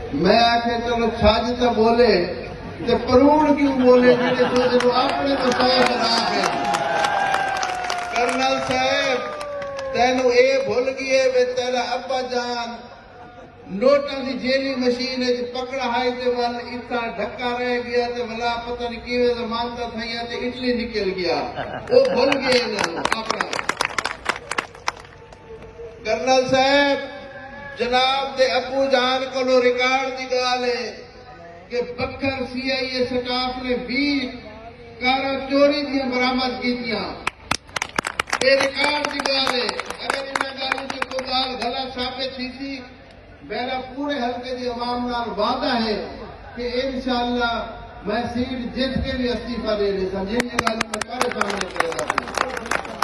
میں آخر چلو چھج تو بولے تے پروڑ کیوں بولے جڑے سوچے اپنے تو سو خراب ہے۔ کرنل صاحب تینوں اے بھول گئے وے تیرا ابا جان نوٹاں دی جیلی مشین پکڑا ہائی تے ول اتنا ڈھکا رہ گیا تے ولا پتہ نہیں کیویں زمانتا تھیا تے اٹلی نکل گیا وہ بھول گئے انہوں اپنا۔ کرنل صاحب جناب دے ابو جان کو ریکارڈ دی گال ہے کہ بکر سی آئی اے سٹاف نے 20 کارا چوری دیا برآمد کیتیاں۔ یہ ریکارڈ دی گال ہے، اگر انہاں گالوں سے کوئی گال غلط ثابت تھی سی میرا پورے حلقے دی عوام نال وعدہ ہے کہ انشاءاللہ میں سیٹ جیت کے بھی استعفیٰ دے لے سمجھیں یہ گل میں پہلے سامنے کرے گا۔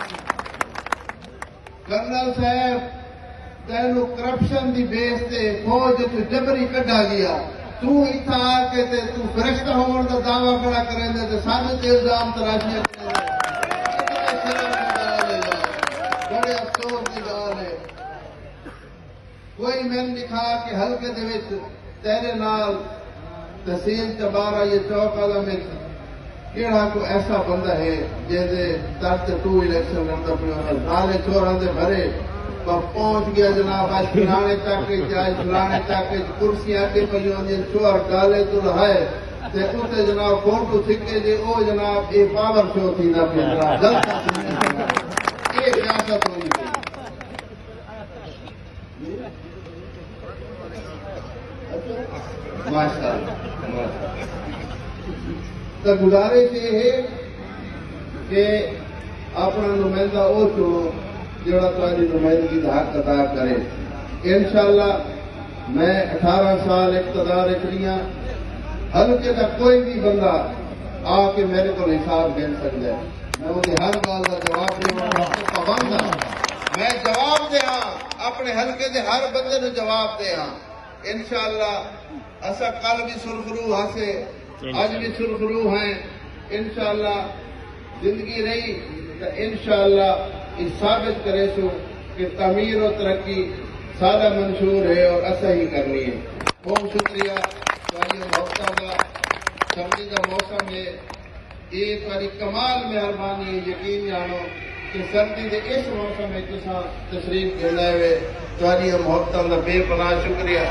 کرنل صاحب تینوں کرپشن دی بیس تے فوج تو جبری کڈا گیا تو اتنا آ کے تے تو فرشتہ ہون دا دعویٰ کھڑا کریں دے تے سارے تے الزام تراشی بڑے افسوس کی گال ہے۔ کوئی میں دکھا کہ حلقے دے وچ تیرے نال تحصیل چبارہ یہ چوک عالم کیڑا کو ایسا بندہ ہے جیسے تحت تو الیکشن لڑتا پڑے نالے چوراں دے بھرے پہنچ گیا جناب آج فلانے تک آج فلانے تک کرسیاں کے پہیوں جن چور گالے تو لہائے تے اتے جناب فوٹو سکے جے او جناب یہ پاور شو تھی نہ پھر جلتا یہ ریاست ہوئی تھی۔ ماشاءاللہ تو گزارش یہ ہے کہ اپنا نمائندہ اور چنو جڑا تاری نمائندگی کا حق ادا کرے۔ انشاءاللہ میں 18 سال اقتدار رہا حلقے کا کوئی بھی بندہ آ کے میرے کو حساب دے سکتا ہے، میں انہیں ہر بات کا جواب دے پابند ہوں، میں جواب دے ہاں اپنے حلقے دے ہر بندے نو جواب دے ہاں۔ انشاءاللہ اسا کل بھی سرخرو ہاسے اج بھی سرخرو ہیں، انشاءاللہ زندگی رہی تو انشاءاللہ یہ ثابت کرے سو کہ تعمیر و ترقی سارا منشور ہے اور ایسا ہی کرنی ہے۔ بہت شکریہ تاری محبتوں کا سردی کا موسم ہے یہ تاری کمال مہربانی ہے، یقین جانو کہ سردی کے اس موسم میں تشریف گھرنے ہوئے تاری محبتوں کا بے پناہ شکریہ۔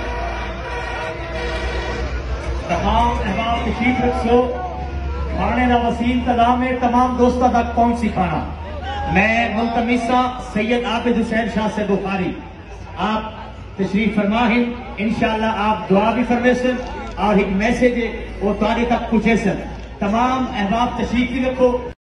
تمام احباب تشریف رکھو، کھانے کا وسیع انتظام ہے، تمام دوستوں تک پہنچ سکھانا۔ میں ملتمسہ سید عابد حسین شاہ سے بخاری آپ تشریف فرما ہیں، انشاءاللہ آپ دعا بھی فرمے سن اور ایک میسیج ہے وہ تاری تک پہنچے سن۔ تمام احباب تشریف بھی رکھو۔